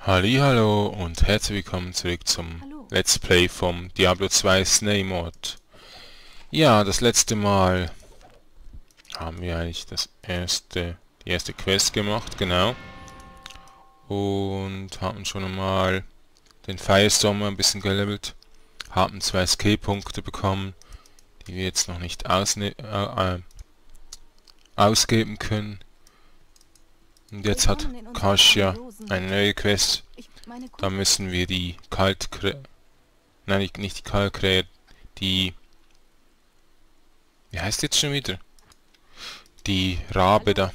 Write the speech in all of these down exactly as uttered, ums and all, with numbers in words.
Hallihallo und herzlich willkommen zurück zum Hallo. Let's Play vom Diablo zwei Snake Mod. Ja, das letzte Mal haben wir eigentlich das erste, die erste Quest gemacht, genau. Und haben schon einmal den Firestorm ein bisschen gelevelt. Haben zwei Skill-Punkte bekommen, die wir jetzt noch nicht ausne äh, äh, ausgeben können. Und jetzt hat Kasia eine neue Quest. Da müssen wir die Kaltkrähe... Nein, nicht die Kaltkrähe, die... Wie heißt jetzt schon wieder? Die Rabe da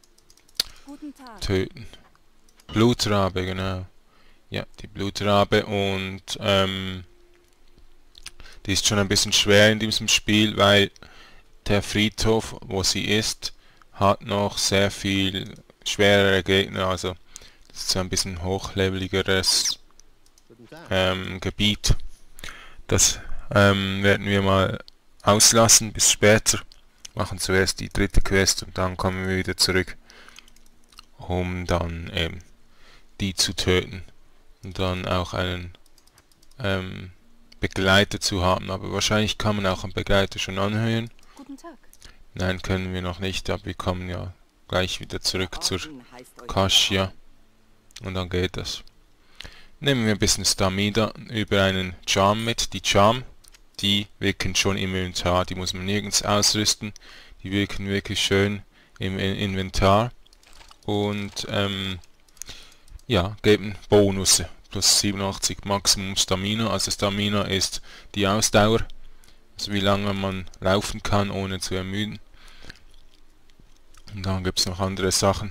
töten. Blutrabe, genau. Ja, die Blutrabe und ähm, die ist schon ein bisschen schwer in diesem Spiel, weil der Friedhof, wo sie ist, hat noch sehr viel schwerere Gegner, also das ist so ein bisschen hochleveligeres ähm, Gebiet. Das ähm, werden wir mal auslassen bis später. Machen zuerst die dritte Quest und dann kommen wir wieder zurück, um dann eben die zu töten und dann auch einen ähm, Begleiter zu haben. Aber wahrscheinlich kann man auch einen Begleiter schon anhören. Guten Tag. Nein, können wir noch nicht, aber wir kommen ja gleich wieder zurück zur Kasia und dann geht das. Nehmen wir ein bisschen Stamina über einen Charm mit. Die Charm, die wirken schon im Inventar, die muss man nirgends ausrüsten. Die wirken wirklich schön im Inventar und ähm, ja, geben Bonusse. Plus siebenundachtzig Maximum Stamina, also Stamina ist die Ausdauer, also wie lange man laufen kann, ohne zu ermüden. Und dann gibt es noch andere Sachen.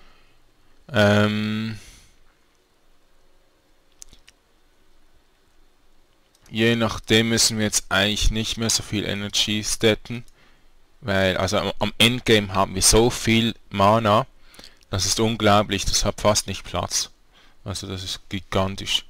Ähm, je nachdem müssen wir jetzt eigentlich nicht mehr so viel Energy staten, weil also am, am Endgame haben wir so viel Mana, das ist unglaublich, das hat fast nicht Platz. Also das ist gigantisch.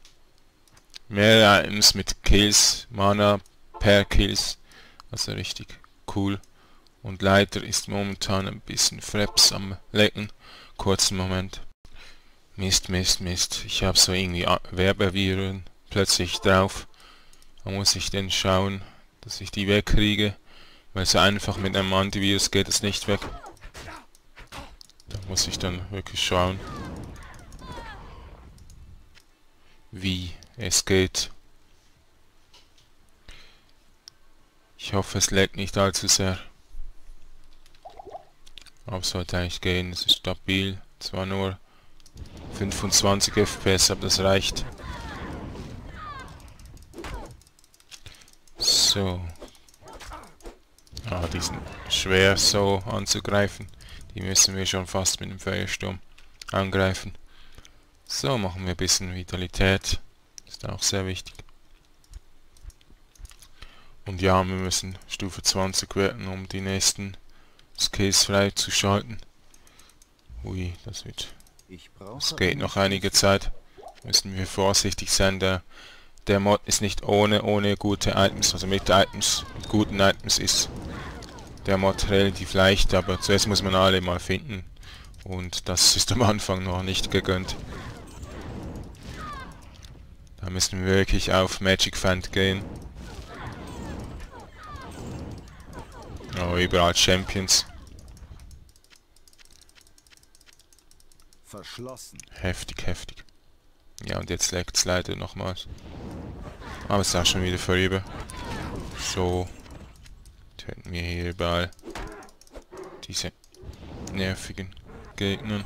Mehr Items mit Kills, Mana per Kills, also richtig cool. Und leider ist momentan ein bisschen Fraps am Lecken. Kurzen Moment. Mist, Mist, Mist. Ich habe so irgendwie Werbeviren plötzlich drauf. Da muss ich denn schauen, dass ich die wegkriege. Weil so einfach mit einem Antivirus geht es nicht weg. Da muss ich dann wirklich schauen, wie es geht. Ich hoffe, es leckt nicht allzu sehr. Aber es sollte eigentlich gehen, es ist stabil. Zwar nur fünfundzwanzig F P S, aber das reicht. So. Ah, die sind schwer so anzugreifen. Die müssen wir schon fast mit dem Feuersturm angreifen. So, machen wir ein bisschen Vitalität. Ist auch sehr wichtig. Und ja, wir müssen Stufe zwanzig werden, um die nächsten Skills freizuschalten. Ui, das wird... Es geht noch einige Zeit. Müssen wir vorsichtig sein. Der, der Mod ist nicht ohne, ohne gute Items. Also mit Items, mit guten Items ist der Mod relativ leicht, aber zuerst muss man alle mal finden. Und das ist am Anfang noch nicht gegönnt. Da müssen wir wirklich auf Magic Fand gehen. Oh, überall Champions. Verschlossen. Heftig, heftig. Ja, und jetzt leckt es leider nochmals. Aber es ist auch schon wieder vorüber. So. Töten wir hier überall diese nervigen Gegner.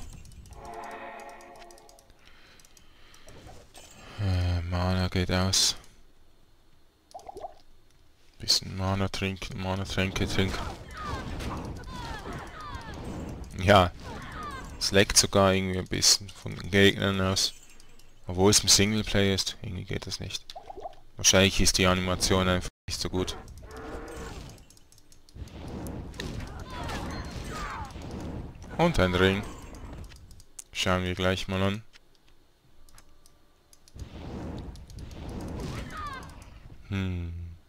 Äh, Mana geht aus. Bisschen Mana trinken, Mana Tränke trinken. Ja. Es leckt sogar irgendwie ein bisschen von den Gegnern aus. Obwohl es im Singleplayer ist. Irgendwie geht das nicht. Wahrscheinlich ist die Animation einfach nicht so gut. Und ein Ring. Schauen wir gleich mal an. Hm.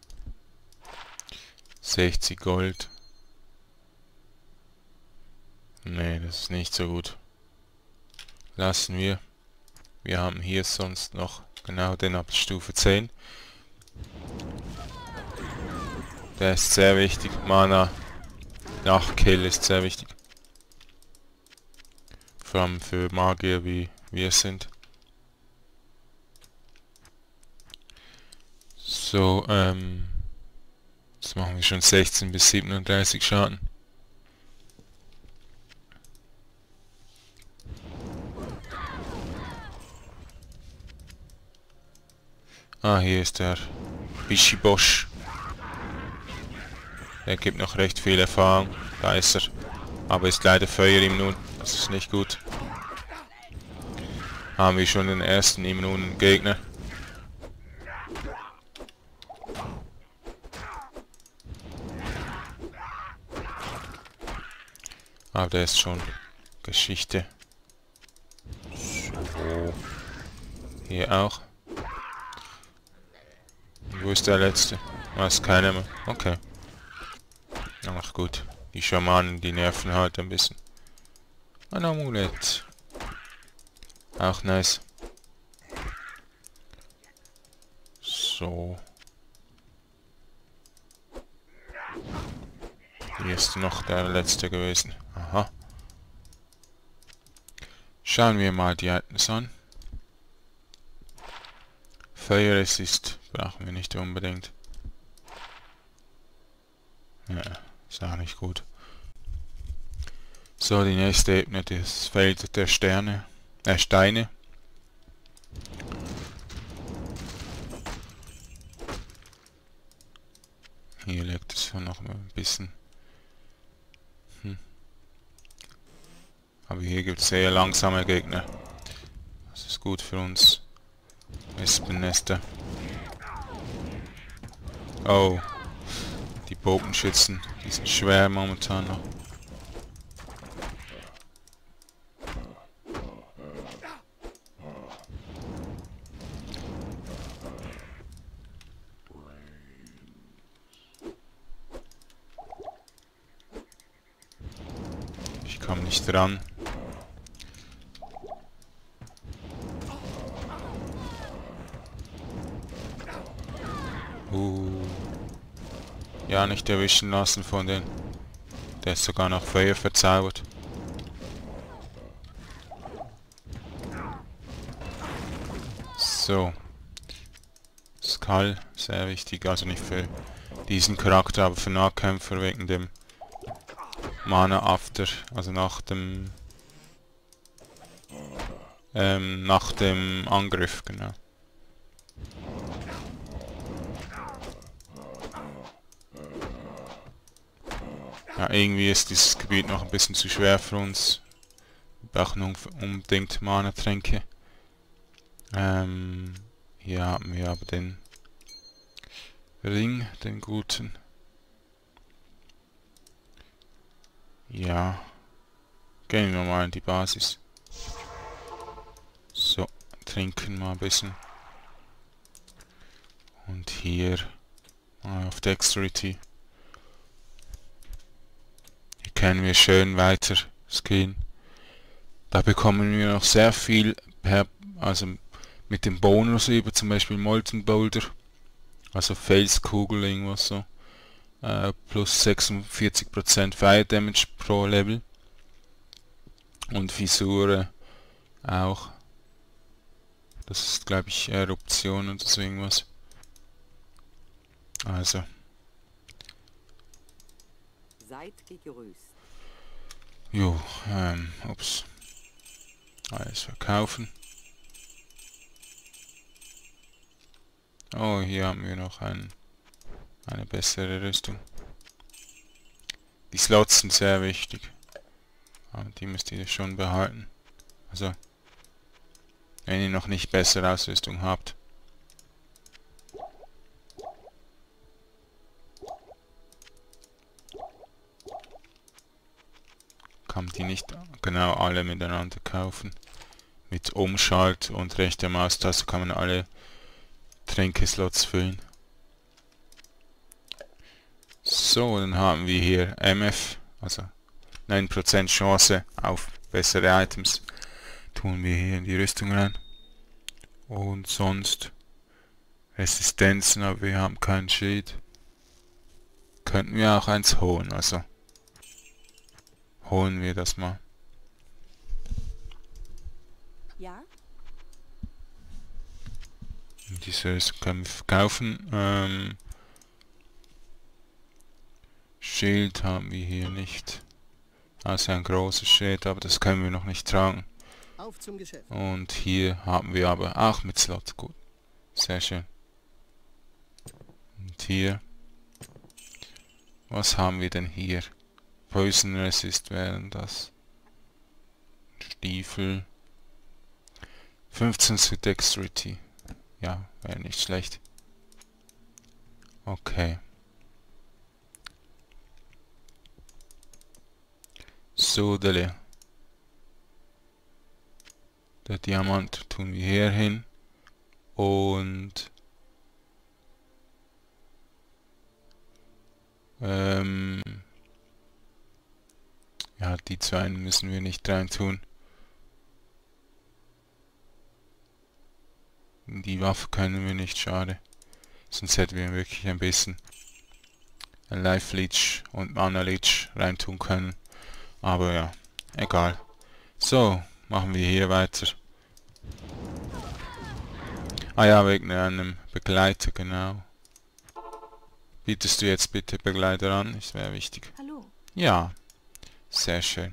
sechzig Gold. Nee, das ist nicht so gut. Lassen wir. Wir haben hier sonst noch genau den ab Stufe zehn. Der ist sehr wichtig. Mana nach Kill ist sehr wichtig. Vor allem für Magier wie wir sind. So, ähm... jetzt machen wir schon sechzehn bis siebenunddreißig Schaden. Ah, hier ist der Bishibosh. Der gibt noch recht viel Erfahrung. Da ist er. Aber ist leider Feuer immun. Das ist nicht gut. Haben wir schon den ersten immunen Gegner. Aber der ist schon Geschichte. So. Hier auch. Wo ist der letzte? Ah, ist keiner mehr. Okay. Ach gut. Die Schamanen, die nerven halt ein bisschen. Ein Amulett. Auch nice. So. Hier ist noch der letzte gewesen. Aha. Schauen wir mal die Items an. Feuerresist brauchen wir nicht unbedingt. Ja, ist auch nicht gut. So, die nächste Ebene, das Feld der Sterne, äh, Steine. Hier liegt es noch ein bisschen. Hm. Aber hier gibt es sehr langsame Gegner. Das ist gut für uns. Wespennester. Oh. Die Bogenschützen, die sind schwer momentan noch. Ich komme nicht ran. Uh. Ja, nicht erwischen lassen von denen. Der ist sogar noch Feuer verzaubert. So. Skull, sehr wichtig, also nicht für diesen Charakter, aber für Nahkämpfer wegen dem Mana After, also nach dem ähm, nach dem Angriff, genau. Ja, irgendwie ist dieses Gebiet noch ein bisschen zu schwer für uns. Wir brauchen unbedingt Mana-Tränke. Ähm, hier haben wir aber den Ring, den guten. Ja. Gehen wir mal in die Basis. So, trinken mal ein bisschen. Und hier mal auf Dexterity. Hier können wir schön weiter skillen. Da bekommen wir noch sehr viel per, also mit dem Bonus über, zum Beispiel Molten Boulder, also Felskugel, irgendwas so, äh, plus sechsundvierzig Prozent Fire Damage pro Level und Fissure auch, das ist glaube ich Eruption oder so irgendwas, also Seid gegrüßt. Jo, ähm, ups, alles verkaufen. Oh, hier haben wir noch ein, eine bessere Rüstung. Die Slots sind sehr wichtig. Aber die müsst ihr schon behalten. Also, wenn ihr noch nicht bessere Ausrüstung habt. Kann man die nicht genau alle miteinander kaufen. Mit Umschalt und rechter Maustaste kann man alle Tränkeslots füllen. So, dann haben wir hier M F, also neun Prozent Chance auf bessere Items. Tun wir hier in die Rüstung rein. Und sonst Resistenzen, aber wir haben kein Schild. Könnten wir auch eins holen, also holen wir das mal. Ja? Dieses können wir verkaufen. Ähm, Schild haben wir hier nicht. Also ein großes Schild, aber das können wir noch nicht tragen. Auf zum Geschäft. Und hier haben wir aber auch mit Slot. Gut. Sehr schön. Und hier. Was haben wir denn hier? Poison Resist wären das. Stiefel. fünfzehn zu Dexterity. Ja, wäre nicht schlecht. Okay. So, dele. Der Diamant tun wir hier hin. Und ähm, ja, die zwei müssen wir nicht rein tun. Die Waffe können wir nicht, schade. Sonst hätten wir wirklich ein bisschen Life Leech und Mana Leech reintun können. Aber ja, egal. So, machen wir hier weiter. Ah ja, wegen einem Begleiter, genau. Bietest du jetzt bitte Begleiter an? Das wäre wichtig. Hallo. Ja, sehr schön.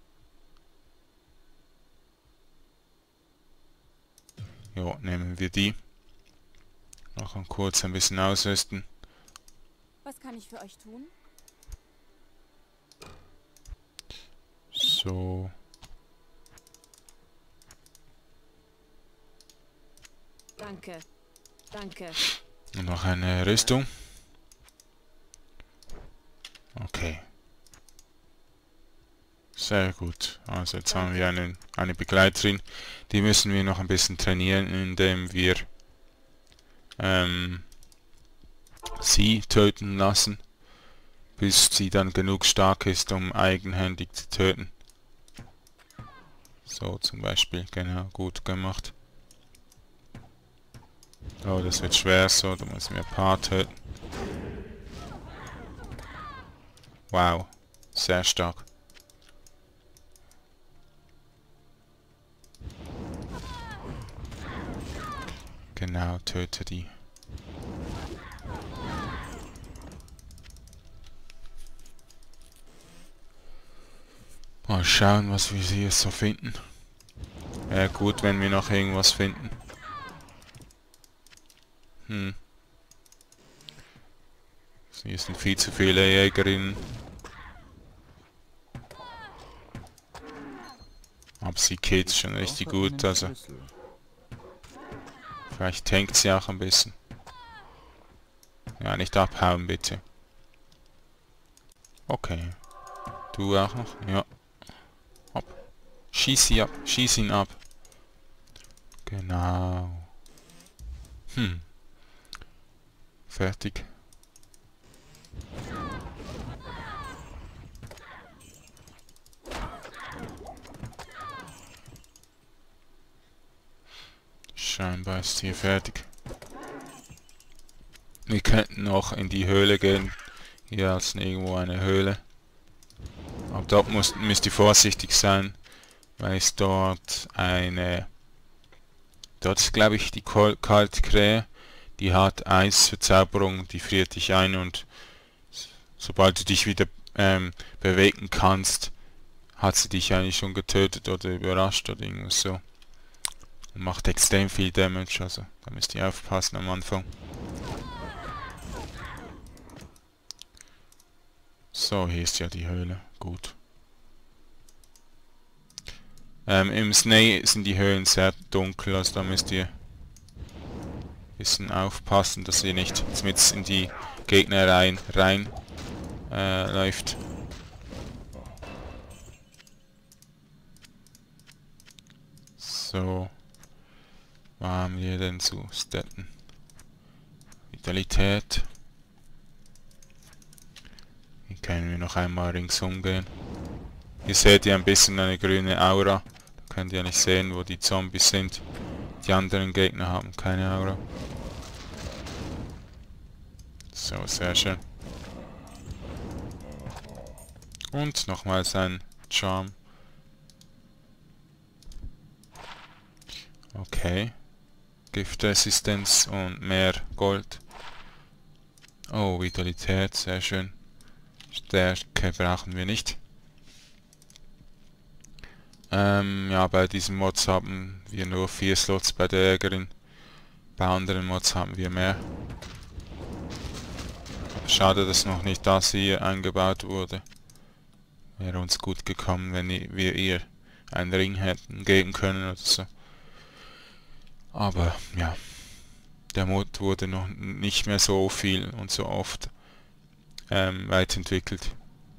Jo, nehmen wir die. Noch kurz ein bisschen ausrüsten. Was kann ich für euch tun? So. Danke. Danke. Und noch eine Rüstung. Okay. Sehr gut. Also jetzt haben wir eine, eine Begleiterin. Die müssen wir noch ein bisschen trainieren, indem wir ähm, sie töten lassen, bis sie dann genug stark ist, um eigenhändig zu töten. So zum Beispiel, genau, gut gemacht. Oh, das wird schwer so, da müssen wir ein paar töten. Wow, sehr stark. Genau, töte die. Mal schauen, was wir hier so finden. Ja, gut, wenn wir noch irgendwas finden. Hm. Hier sind viel zu viele Jägerinnen. Aber sie killt schon richtig gut, also. Vielleicht tankt sie auch ein bisschen. Ja, nicht abhauen, bitte. Okay. Du auch noch? Ja. Ab. Schieß sie ab. Schieß ihn ab. Genau. Hm. Fertig. Scheinbar ist hier fertig. Wir könnten noch in die Höhle gehen. Hier ist irgendwo eine Höhle. Aber dort muss, müsst ihr vorsichtig sein, weil es dort eine... Dort ist, glaube ich, die Kaltkrähe. Die hat Eisverzauberung, die friert dich ein und sobald du dich wieder ähm, bewegen kannst, hat sie dich eigentlich schon getötet oder überrascht oder irgendwas so. Und macht extrem viel Damage, also da müsst ihr aufpassen am Anfang. So, hier ist ja die Höhle, gut. Ähm, im Snake sind die Höhlen sehr dunkel, also da müsst ihr ein bisschen aufpassen, dass ihr nicht mit in die Gegner rein, rein äh, läuft. So. Was haben wir denn zu Staten? Vitalität. Hier können wir noch einmal ringsum gehen. Hier seht ihr ein bisschen eine grüne Aura. Da könnt ihr nicht sehen, wo die Zombies sind. Die anderen Gegner haben keine Aura. So, sehr schön. Und nochmals ein Charm. Okay. Giftresistenz und mehr Gold. Oh, Vitalität, sehr schön. Stärke brauchen wir nicht. Ähm, ja, bei diesen Mods haben wir nur vier Slots bei der Jägerin. Bei anderen Mods haben wir mehr. Schade, dass noch nicht das hier eingebaut wurde. Wäre uns gut gekommen, wenn wir ihr einen Ring hätten geben können oder so. Aber ja, der Mod wurde noch nicht mehr so viel und so oft ähm, weiterentwickelt.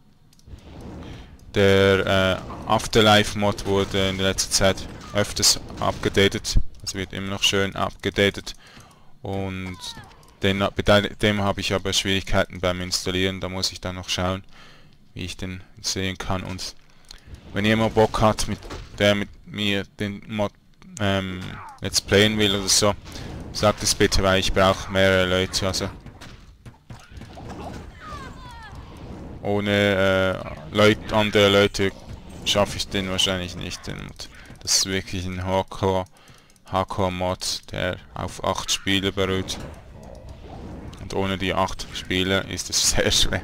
Der äh, Afterlife-Mod wurde in letzter Zeit öfters abgedatet. Es wird immer noch schön abgedatet. Und den, dem habe ich aber Schwierigkeiten beim Installieren. Da muss ich dann noch schauen, wie ich den sehen kann. Und wenn jemand Bock hat, mit der mit mir den Mod ähm, Let's Playen will oder so, sagt es bitte, weil ich brauche mehrere Leute. Also ohne äh, Leute, andere Leute schaffe ich den wahrscheinlich nicht. Und das ist wirklich ein Hardcore, Hardcore Mod, der auf acht Spieler beruht. Und ohne die acht Spieler ist es sehr schwer.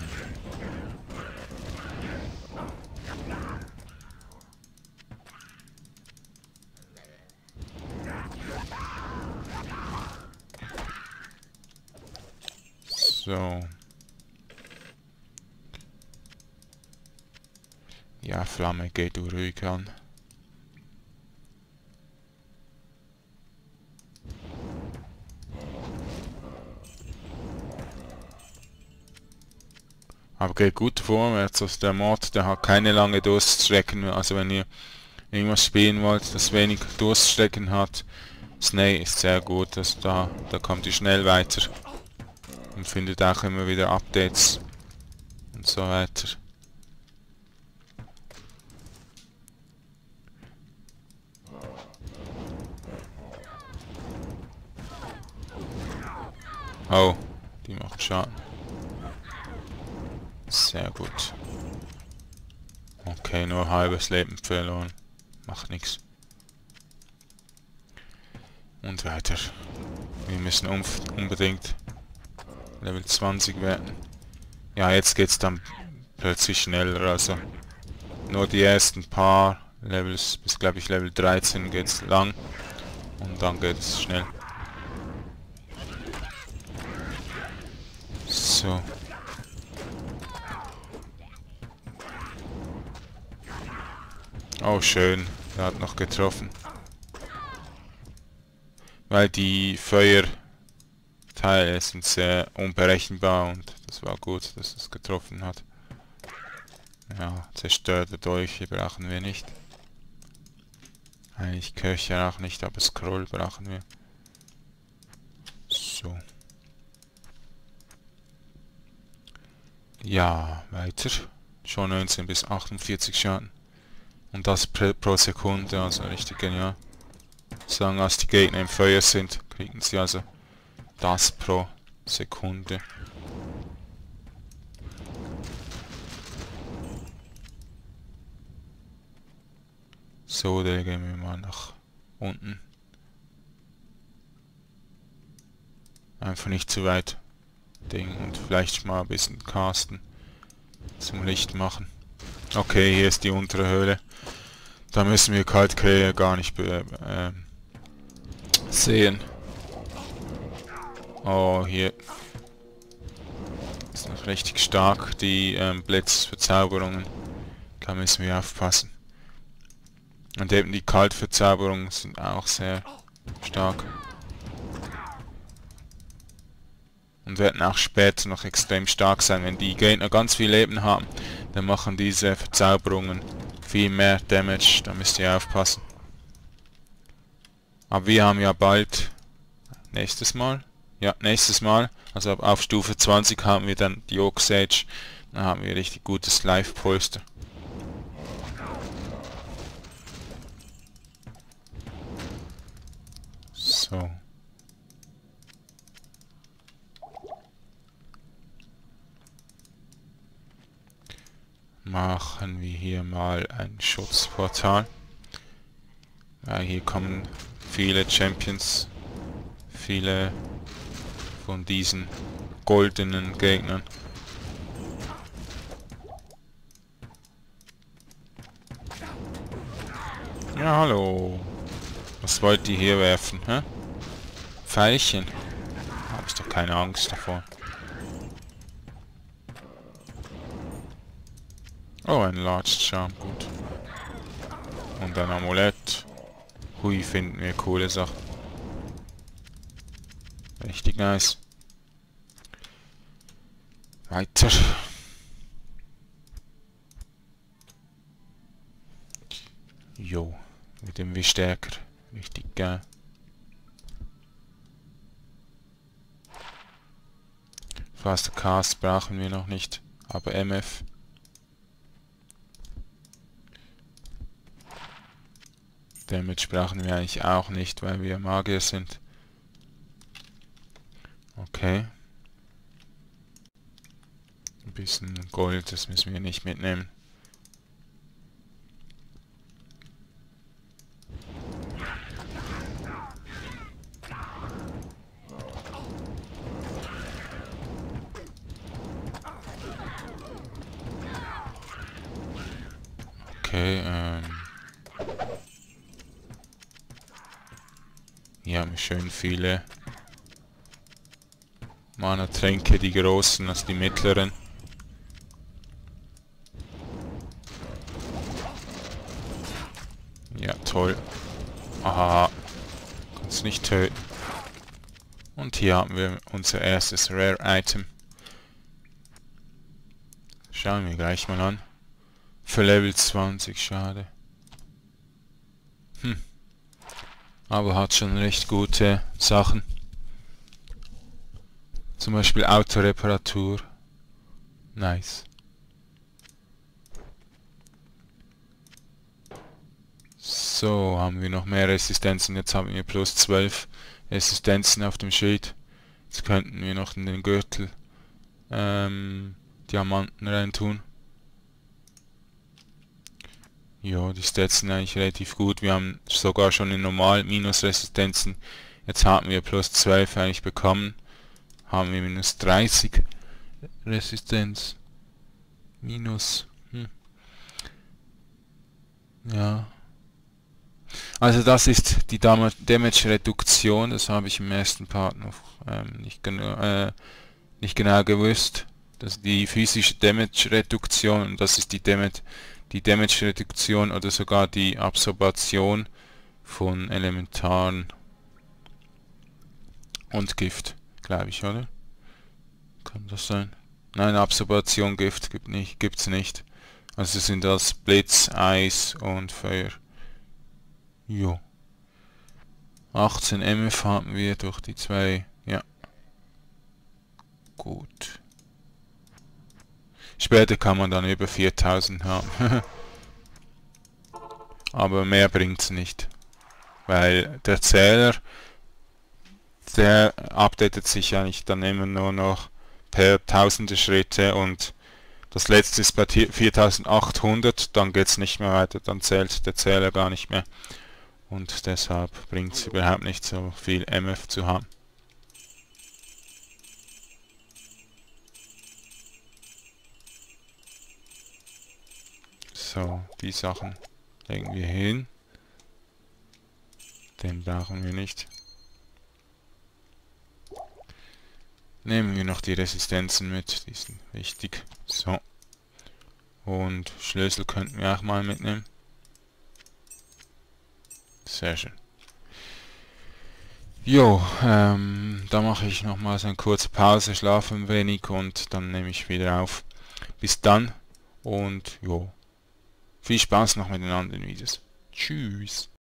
So. Ja, Flamme, geh du ruhig an. Aber geht gut vorwärts, also der Mod, der hat keine lange Durststrecken mehr. Also wenn ihr irgendwas spielen wollt, das wenig Durststrecken hat, Snake ist sehr gut, also da, da kommt ihr schnell weiter. Und findet auch immer wieder Updates und so weiter. Oh, die macht Schaden. Sehr gut. Okay, nur halbes Leben verloren. Macht nichts. Und weiter. Wir müssen unbedingt Level zwanzig werden. Ja, jetzt geht's dann plötzlich schneller, also nur die ersten paar Levels, bis glaube ich Level dreizehn geht's lang und dann geht es schnell. So. Oh schön, er hat noch getroffen. Weil die Feuerteile sind sehr unberechenbar und das war gut, dass es getroffen hat. Ja, zerstörte Dolche brauchen wir nicht. Eigentlich Köcher auch nicht, aber Scroll brauchen wir. So. Ja, weiter. Schon neunzehn bis achtundvierzig Schaden. Und das pro Sekunde, also richtig genial. Sagen, als die Gegner im Feuer sind, kriegen sie also das pro Sekunde. So, dann gehen wir mal nach unten. Einfach nicht zu weit Ding und vielleicht mal ein bisschen casten zum Licht machen. Okay, hier ist die untere Höhle. Da müssen wir Kaltkrähe gar nicht be äh, sehen. Oh, hier ist noch richtig stark die ähm, Blitzverzauberungen. Da müssen wir aufpassen. Und eben die Kaltverzauberungen sind auch sehr stark. Und werden auch später noch extrem stark sein. Wenn die Gegner ganz viel Leben haben, dann machen diese Verzauberungen viel mehr Damage. Da müsst ihr aufpassen. Aber wir haben ja bald nächstes Mal. Ja, nächstes Mal. Also auf Stufe zwanzig haben wir dann die Oak Sage. Dann haben wir richtig gutes Live-Polster. So. Machen wir hier mal ein Schutzportal. Ja, hier kommen viele Champions, viele von diesen goldenen Gegnern. Ja, hallo. Was wollt ihr hier werfen, hä? Pfeilchen. Hab ich doch keine Angst davor. Oh, ein Large Charm, gut. Und ein Amulett. Hui, finden wir coole Sachen. Richtig nice. Weiter. Jo, mit dem wie stärker. Richtig geil. Faster Cast brauchen wir noch nicht, aber M F. Damage brauchen wir eigentlich auch nicht, weil wir Magier sind. Okay. Ein bisschen Gold, das müssen wir nicht mitnehmen. Okay, ähm... hier haben wir schön viele Mana-Tränke, die großen als die mittleren. Ja, toll. Aha. Kannst nicht töten. Und hier haben wir unser erstes Rare-Item. Schauen wir gleich mal an. Für Level zwanzig, schade. Hm. Aber hat schon recht gute Sachen. Zum Beispiel Autoreparatur. Nice. So, haben wir noch mehr Resistenzen. Jetzt haben wir plus zwölf Resistenzen auf dem Schild. Jetzt könnten wir noch in den Gürtel ähm, Diamanten reintun. Ja, die Stats sind eigentlich relativ gut. Wir haben sogar schon in normal Minusresistenzen. Jetzt haben wir plus zwölf eigentlich bekommen. Haben wir minus dreißig Resistenz. Minus. Hm. Ja. Also das ist die Dam Damage-Reduktion. Das habe ich im ersten Part noch ähm, nicht, genau, äh, nicht genau gewusst. Das ist die physische Damage-Reduktion und das ist die Damage die Damage-Reduktion oder sogar die Absorption von Elementaren und Gift, glaube ich, oder? Kann das sein? Nein, Absorption, Gift gibt nicht, gibt's nicht. Also sind das Blitz, Eis und Feuer. Jo. achtzehn M F haben wir durch die zwei. Ja. Gut. Später kann man dann über viertausend haben. Aber mehr bringt's nicht. Weil der Zähler, der updatet sich eigentlich dann immer nur noch per tausende Schritte und das letzte ist bei viertausendachthundert, dann geht's nicht mehr weiter, dann zählt der Zähler gar nicht mehr. Und deshalb bringt's überhaupt nicht so viel M F zu haben. So, die Sachen legen wir hin. Den brauchen wir nicht. Nehmen wir noch die Resistenzen mit, die sind wichtig. So. Und Schlüssel könnten wir auch mal mitnehmen. Sehr schön. Jo, ähm, da mache ich nochmals eine kurze Pause, schlafe ein wenig und dann nehme ich wieder auf. Bis dann und jo. Viel Spaß noch mit den anderen Videos. Tschüss.